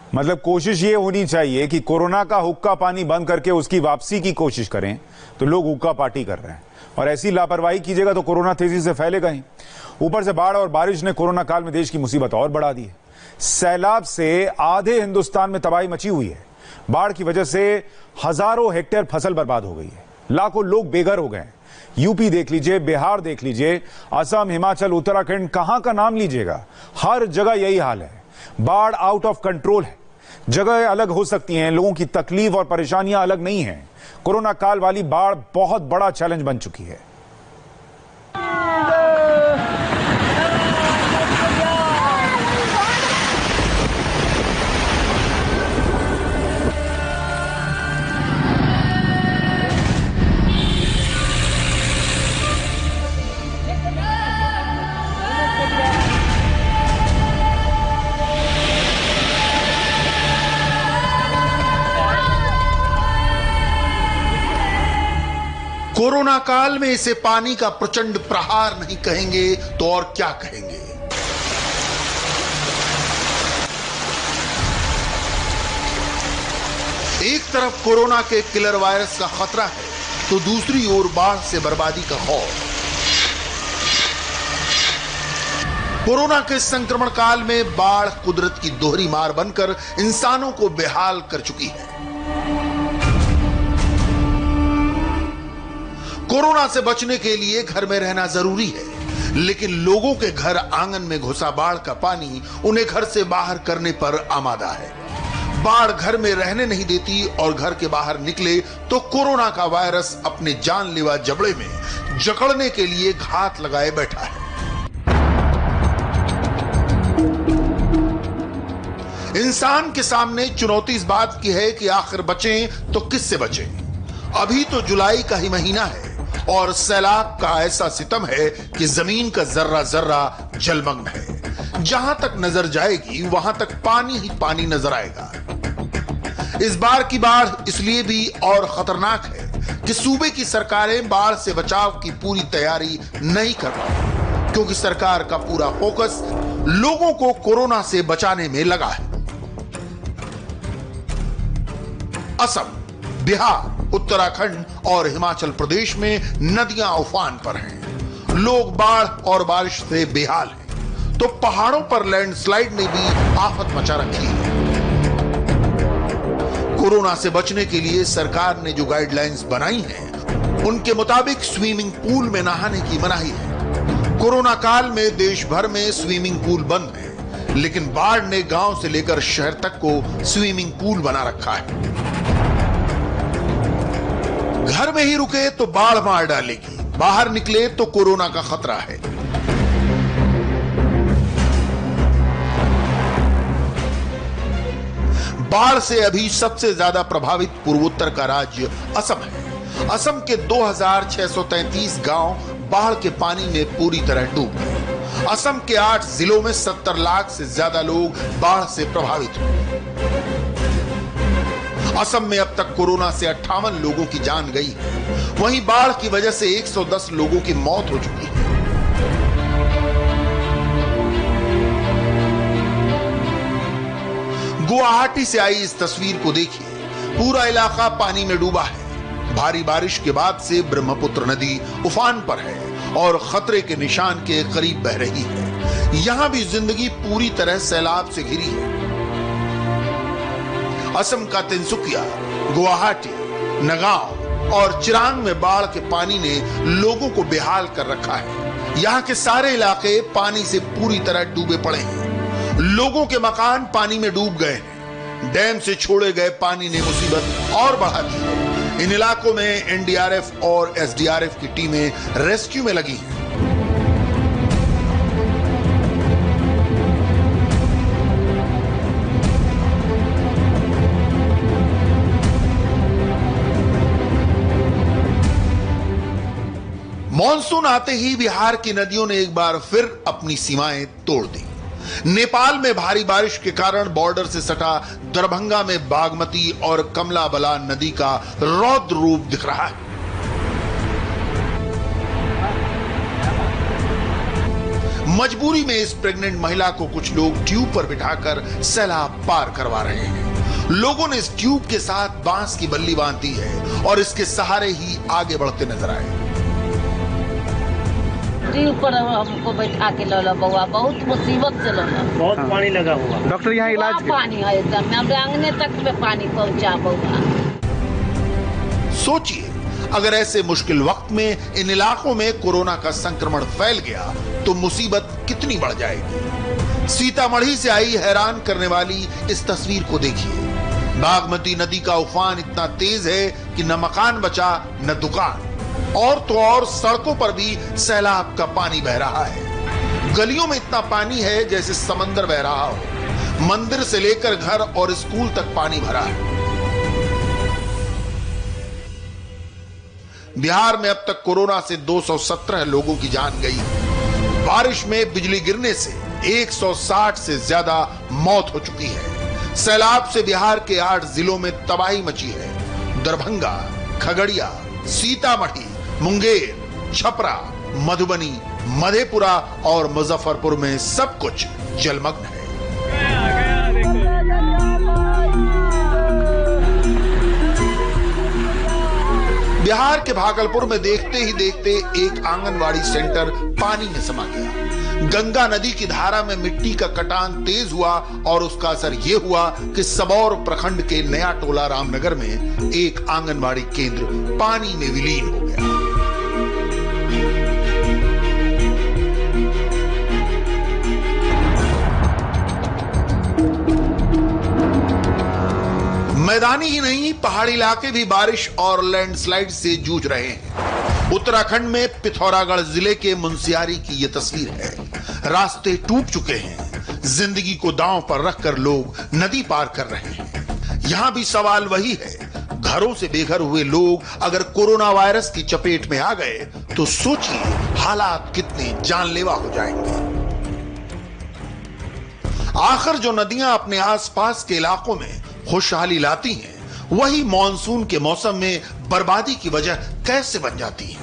मतलब कोशिश ये होनी चाहिए कि कोरोना का हुक्का पानी बंद करके उसकी वापसी की कोशिश करें, तो लोग हुक्का पार्टी कर रहे हैं और ऐसी लापरवाही कीजिएगा तो कोरोना तेजी से फैलेगा ही। ऊपर से बाढ़ और बारिश ने कोरोना काल में देश की मुसीबत और बढ़ा दी है। सैलाब से आधे हिंदुस्तान में तबाही मची हुई है। बाढ़ की वजह से हजारों हेक्टेयर फसल बर्बाद हो गई है, लाखों लोग बेघर हो गए हैं। यूपी देख लीजिए, बिहार देख लीजिए, असम, हिमाचल, उत्तराखंड, कहां का नाम लीजिएगा, हर जगह यही हाल है। बाढ़ आउट ऑफ कंट्रोल है। जगह अलग हो सकती हैं, लोगों की तकलीफ और परेशानियां अलग नहीं हैं। कोरोना काल वाली बाढ़ बहुत बड़ा चैलेंज बन चुकी है। कोरोना काल में इसे पानी का प्रचंड प्रहार नहीं कहेंगे तो और क्या कहेंगे। एक तरफ कोरोना के किलर वायरस का खतरा है तो दूसरी ओर बाढ़ से बर्बादी का खौफ। कोरोना के संक्रमण काल में बाढ़ कुदरत की दोहरी मार बनकर इंसानों को बेहाल कर चुकी है। कोरोना से बचने के लिए घर में रहना जरूरी है, लेकिन लोगों के घर आंगन में घुसा बाढ़ का पानी उन्हें घर से बाहर करने पर आमादा है। बाढ़ घर में रहने नहीं देती और घर के बाहर निकले तो कोरोना का वायरस अपने जानलेवा जबड़े में जकड़ने के लिए घात लगाए बैठा है। इंसान के सामने चुनौती इस बात की है कि आखिर बचें तो किससे बचें। अभी तो जुलाई का ही महीना है और सैलाब का ऐसा सितम है कि जमीन का जर्रा जर्रा जलमग्न है। जहां तक नजर जाएगी वहां तक पानी ही पानी नजर आएगा। इस बार की बाढ़ इसलिए भी और खतरनाक है कि सूबे की सरकारें बाढ़ से बचाव की पूरी तैयारी नहीं कर पाई, क्योंकि सरकार का पूरा फोकस लोगों को कोरोना से बचाने में लगा है। असम, बिहार, उत्तराखंड और हिमाचल प्रदेश में नदियां उफान पर हैं। लोग बाढ़ और बारिश से बेहाल हैं, तो पहाड़ों पर लैंडस्लाइड ने भी आफत मचा रखी है। कोरोना से बचने के लिए सरकार ने जो गाइडलाइंस बनाई हैं, उनके मुताबिक स्विमिंग पूल में नहाने की मनाही है। कोरोना काल में देश भर में स्विमिंग पूल बंद है, लेकिन बाढ़ ने गांव से लेकर शहर तक को स्विमिंग पूल बना रखा है। घर में ही रुके तो बाढ़ मार डालेगी, बाहर निकले तो कोरोना का खतरा है। बाढ़ से अभी सबसे ज्यादा प्रभावित पूर्वोत्तर का राज्य असम है। असम के 2633 गांव बाढ़ के पानी में पूरी तरह डूब गए। असम के 8 जिलों में 70 लाख से ज्यादा लोग बाढ़ से प्रभावित हुए। असम में अब तक कोरोना से 58 लोगों की जान गई है। वहीं बाढ़ की वजह से 110 लोगों की मौत हो चुकी है। गुवाहाटी से आई इस तस्वीर को देखिए। पूरा इलाका पानी में डूबा है। भारी बारिश के बाद से ब्रह्मपुत्र नदी उफान पर है और खतरे के निशान के करीब बह रही है। यहां भी जिंदगी पूरी तरह सैलाब से घिरी है। असम का तिनसुकिया, गुवाहाटी, नगांव और चिरांग में बाढ़ के पानी ने लोगों को बेहाल कर रखा है। यहाँ के सारे इलाके पानी से पूरी तरह डूबे पड़े हैं। लोगों के मकान पानी में डूब गए हैं। डैम से छोड़े गए पानी ने मुसीबत और बढ़ा दी है। इन इलाकों में एनडीआरएफ और एसडीआरएफ की टीमें रेस्क्यू में लगी हैं। मॉनसून आते ही बिहार की नदियों ने एक बार फिर अपनी सीमाएं तोड़ दी। नेपाल में भारी बारिश के कारण बॉर्डर से सटा दरभंगा में बागमती और कमला बलान नदी का रौद्र रूप दिख रहा है। मजबूरी में इस प्रेग्नेंट महिला को कुछ लोग ट्यूब पर बिठाकर सैलाब पार करवा रहे हैं। लोगों ने इस ट्यूब के साथ बांस की बल्ली बांध दी है और इसके सहारे ही आगे बढ़ते नजर आए। ट्यूब पर हमको बैठा के लो बउआ, बहुत मुसीबत से लो। बहुत पानी लगा हुआ। डॉक्टर यहाँ इलाज पानी है एकदम, हमारे आंगने तक में पानी पहुंचा बउआ। सोचिए, अगर ऐसे मुश्किल वक्त में इन इलाकों में कोरोना का संक्रमण फैल गया तो मुसीबत कितनी बढ़ जाएगी। सीतामढ़ी से आई हैरान करने वाली इस तस्वीर को देखिए। बागमती नदी का उफान इतना तेज है कि न मकान बचा न दुकान, और तो और सड़कों पर भी सैलाब का पानी बह रहा है। गलियों में इतना पानी है जैसे समंदर बह रहा हो। मंदिर से लेकर घर और स्कूल तक पानी भरा है। बिहार में अब तक कोरोना से 217 लोगों की जान गई। बारिश में बिजली गिरने से 160 से ज्यादा मौत हो चुकी है। सैलाब से बिहार के 8 जिलों में तबाही मची है। दरभंगा, खगड़िया, सीतामढ़ी, मुंगेर, छपरा, मधुबनी, मधेपुरा और मुजफ्फरपुर में सब कुछ जलमग्न है। बिहार के भागलपुर में देखते ही देखते एक आंगनवाड़ी सेंटर पानी में समा गया। गंगा नदी की धारा में मिट्टी का कटान तेज हुआ और उसका असर यह हुआ कि सबौर प्रखंड के नया टोला रामनगर में एक आंगनवाड़ी केंद्र पानी में विलीन हो गया। मैदानी ही नहीं, पहाड़ी इलाके भी बारिश और लैंडस्लाइड से जूझ रहे हैं। उत्तराखंड में पिथौरागढ़ जिले के मुनस्यारी की यह तस्वीर है। रास्ते टूट चुके हैं। जिंदगी को दांव पर रखकर लोग नदी पार कर रहे हैं। यहां भी सवाल वही है, घरों से बेघर हुए लोग अगर कोरोना वायरस की चपेट में आ गए तो सोचिए हालात कितने जानलेवा हो जाएंगे। आखिर जो नदियां अपने आसपास के इलाकों में खुशहाली लाती हैं, वही मॉनसून के मौसम में बर्बादी की वजह कैसे बन जाती हैं।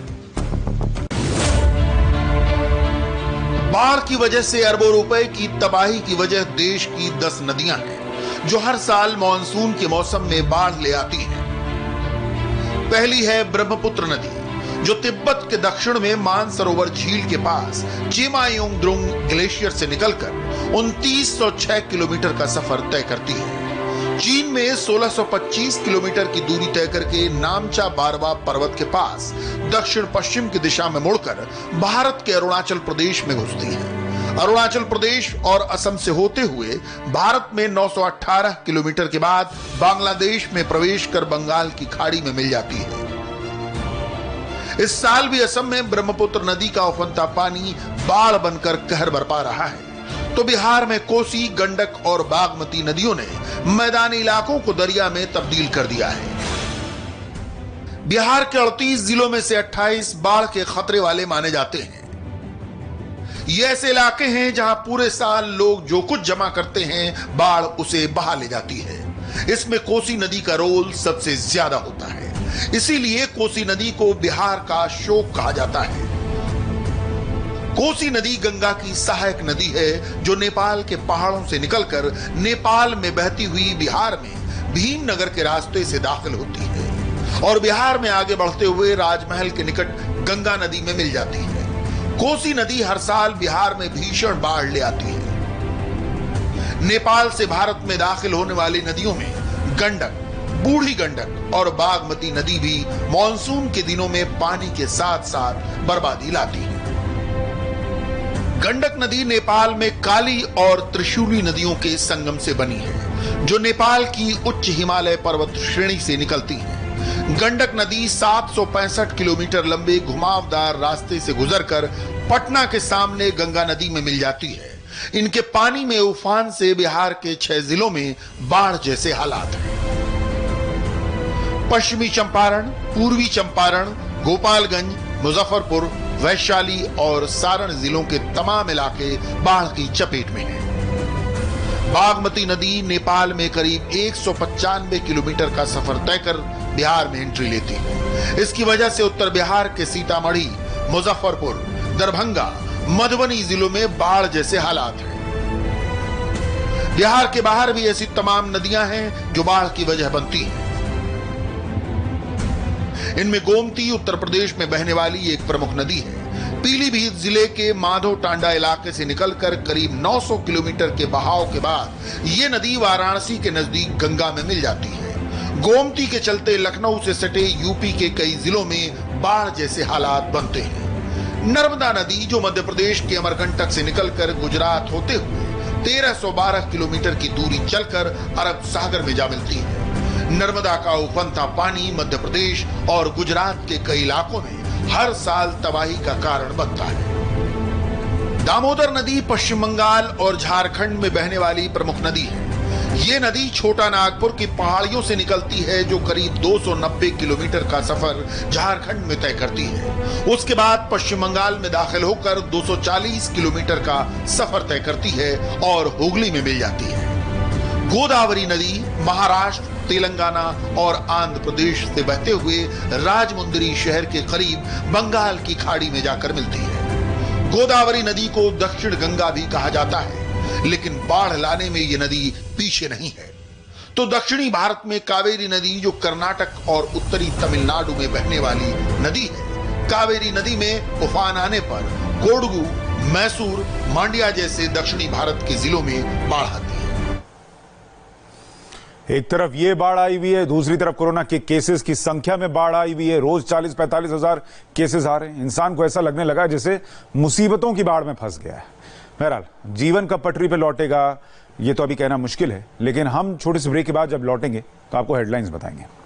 बाढ़ की वजह से अरबों रुपए की तबाही की वजह देश की 10 नदियां हैं जो हर साल मॉनसून के मौसम में बाढ़ ले आती हैं। पहली है ब्रह्मपुत्र नदी, जो तिब्बत के दक्षिण में मानसरोवर झील के पास चेमायोंगद्रुंग ग्लेशियर से निकलकर 2906 किलोमीटर का सफर तय करती है। चीन में 1625 किलोमीटर की दूरी तय करके नामचा बारवा पर्वत के पास दक्षिण पश्चिम की दिशा में मुड़कर भारत के अरुणाचल प्रदेश में घुसती है। अरुणाचल प्रदेश और असम से होते हुए भारत में 918 किलोमीटर के बाद बांग्लादेश में प्रवेश कर बंगाल की खाड़ी में मिल जाती है। इस साल भी असम में ब्रह्मपुत्र नदी का उफनता पानी बाढ़ बनकर कहर बरपा रहा है, तो बिहार में कोसी, गंडक और बागमती नदियों ने मैदानी इलाकों को दरिया में तब्दील कर दिया है। बिहार के 38 जिलों में से 28 बाढ़ के खतरे वाले माने जाते हैं। ये ऐसे इलाके हैं जहां पूरे साल लोग जो कुछ जमा करते हैं बाढ़ उसे बहा ले जाती है। इसमें कोसी नदी का रोल सबसे ज्यादा होता है, इसीलिए कोसी नदी को बिहार का शोक कहा जाता है। कोसी नदी गंगा की सहायक नदी है जो नेपाल के पहाड़ों से निकलकर नेपाल में बहती हुई बिहार में भीमनगर के रास्ते से दाखिल होती है और बिहार में आगे बढ़ते हुए राजमहल के निकट गंगा नदी में मिल जाती है। कोसी नदी हर साल बिहार में भीषण बाढ़ ले आती है। नेपाल से भारत में दाखिल होने वाली नदियों में गंडक, बूढ़ी गंडक और बागमती नदी भी मॉनसून के दिनों में पानी के साथ साथ बर्बादी लाती है। गंडक नदी नेपाल में काली और त्रिशूली नदियों के संगम से बनी है, जो नेपाल की उच्च हिमालय पर्वत श्रेणी से निकलती है। गंडक नदी 765 किलोमीटर लंबे घुमावदार रास्ते से गुजरकर पटना के सामने गंगा नदी में मिल जाती है। इनके पानी में उफान से बिहार के 6 जिलों में बाढ़ जैसे हालात हैं। पश्चिमी चंपारण, पूर्वी चंपारण, गोपालगंज, मुजफ्फरपुर, वैशाली और सारण जिलों के तमाम इलाके बाढ़ की चपेट में हैं। बागमती नदी नेपाल में करीब 195 किलोमीटर का सफर तय कर बिहार में एंट्री लेती है। इसकी वजह से उत्तर बिहार के सीतामढ़ी, मुजफ्फरपुर, दरभंगा मधुबनी जिलों में बाढ़ जैसे हालात हैं। बिहार के बाहर भी ऐसी तमाम नदियां हैं जो बाढ़ की वजह बनती हैं। इनमें गोमती उत्तर प्रदेश में बहने वाली एक प्रमुख नदी है। पीलीभीत जिले के माधो टांडा इलाके से निकलकर करीब 900 किलोमीटर के बहाव के बाद यह नदी वाराणसी के नजदीक गंगा में मिल जाती है। गोमती के चलते लखनऊ से सटे यूपी के कई जिलों में बाढ़ जैसे हालात बनते हैं। नर्मदा नदी जो मध्य प्रदेश के अमरकंटक से निकलकर गुजरात होते हुए 1312 किलोमीटर की दूरी चलकर अरब सागर में जा मिलती है। नर्मदा का उफनता पानी मध्य प्रदेश और गुजरात के कई इलाकों में हर साल तबाही का कारण बनता है। दामोदर नदी पश्चिम बंगाल और झारखंड में बहने वाली प्रमुख नदी है। ये नदी छोटा नागपुर की पहाड़ियों से निकलती है जो करीब 290 किलोमीटर का सफर झारखंड में तय करती है। उसके बाद पश्चिम बंगाल में दाखिल होकर 240 किलोमीटर का सफर तय करती है और हुगली में मिल जाती है। गोदावरी नदी महाराष्ट्र, तेलंगाना और आंध्र प्रदेश से बहते हुए राजमुंदरी शहर के करीब बंगाल की खाड़ी में जाकर मिलती है। गोदावरी नदी को दक्षिण गंगा भी कहा जाता है, लेकिन बाढ़ लाने में ये नदी पीछे नहीं है। तो दक्षिणी भारत में कावेरी नदी जो कर्नाटक और उत्तरी तमिलनाडु में बहने वाली नदी है। कावेरी नदी में उफान आने पर कोडगू, मैसूर, मांड्या जैसे दक्षिणी भारत के जिलों में बाढ़ आती है। एक तरफ ये बाढ़ आई हुई है, दूसरी तरफ कोरोना के केसेस की संख्या में बाढ़ आई हुई है। रोज 40-45 हजार केसेस आ रहे हैं। इंसान को ऐसा लगने लगा जैसे मुसीबतों की बाढ़ में फंस गया है। बहरहाल जीवन कब पटरी पे लौटेगा ये तो अभी कहना मुश्किल है, लेकिन हम छोटे से ब्रेक के बाद जब लौटेंगे तो आपको हेडलाइंस बताएंगे।